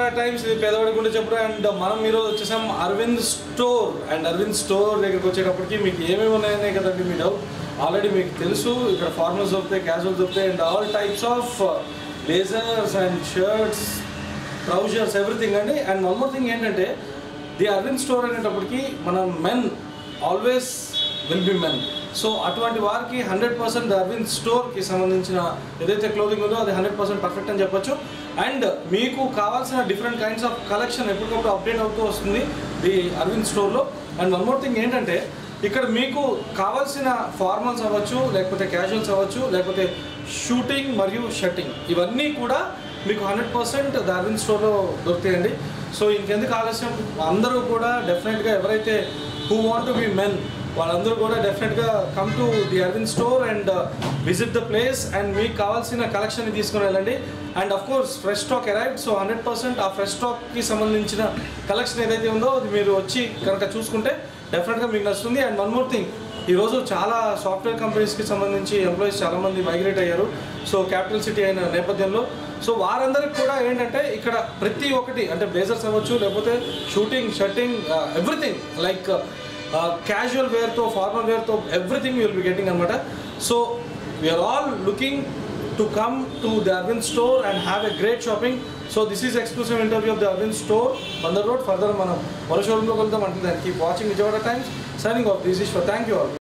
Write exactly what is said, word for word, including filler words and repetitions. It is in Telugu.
విజయవాడ టైమ్స్ ఇది పేదవాడి గుండె చప్పుడు. అండ్ మనం ఈరోజు వచ్చేసాం Aravind store. And Aravind store దగ్గరికి వచ్చేటప్పటికి మీకు ఏమేమి ఉన్నాయనే కదండి మీ డౌట్. ఆల్రెడీ మీకు తెలుసు ఇక్కడ ఫార్మల్స్ దొరుకుతాయి, క్యాజువల్స్ దొరుకుతాయి, and all types of blazers and shirts, trousers, everything అండి. అండ్ వన్ మోర్ థింగ్ ఏంటంటే ది అరవింద్ స్టోర్ అనేటప్పటికి మనం men always will be men. So అటువంటి వారికి హండ్రెడ్ పర్సెంట్ ది అరవింద్ స్టోర్కి సంబంధించిన ఏదైతే క్లోదింగ్ ఉందో అది హండ్రెడ్ పర్సెంట్ పర్ఫెక్ట్ అని చెప్పొచ్చు. అండ్ మీకు కావాల్సిన డిఫరెంట్ కైండ్స్ ఆఫ్ కలెక్షన్ ఎప్పటికప్పుడు అప్డేట్ అవుతూ వస్తుంది ది అరవింద్ స్టోర్లో. అండ్ వన్ మోర్ థింగ్ ఏంటంటే ఇక్కడ మీకు కావాల్సిన ఫార్మల్స్ అవ్వచ్చు, లేకపోతే క్యాజువల్స్ అవ్వచ్చు, లేకపోతే షూటింగ్ మరియు షర్టింగ్, ఇవన్నీ కూడా మీకు హండ్రెడ్ పర్సెంట్ ది అరవింద్ స్టోర్లో దొరుకుతాయండి. సో ఇంకెందుకు ఆలస్యం, అందరూ కూడా డెఫినెట్గా ఎవరైతే who want to be men వాళ్ళందరూ కూడా డెఫినెట్గా come to the Aravind store and visit the place. And మీకు కావాల్సిన కలెక్షన్ని తీసుకుని వెళ్ళండి. And of course fresh stock arrived. So hundred percent ఆ ఫ్రెష్ స్టాక్కి సంబంధించిన కలెక్షన్ ఏదైతే ఉందో అది మీరు వచ్చి కనుక చూసుకుంటే డెఫినెట్గా మీకు నచ్చుతుంది. అండ్ వన్ మోర్ థింగ్, ఈరోజు చాలా సాఫ్ట్వేర్ కంపెనీస్కి సంబంధించి ఎంప్లాయీస్ చాలామంది మైగ్రేట్ అయ్యారు. సో క్యాపిటల్ సిటీ అయిన నేపథ్యంలో సో వారందరికి కూడా ఏంటంటే ఇక్కడ ప్రతి ఒక్కటి అంటే బ్లేజర్స్ అవ్వచ్చు, లేకపోతే shooting, shirting, everything like casual వేర్తో, ఫార్మల్ వేర్తో everything you will be getting అనమాట. So we're all looking to come to the Aravind store and have a great shopping. So this is exclusive interview of the Aravind store, Bandar road. Further మనం మరో షోరూంలోకి వెళ్తాం. అంటే దానికి watching Vijayawada times. Signing off this Eshwar. Thank you all.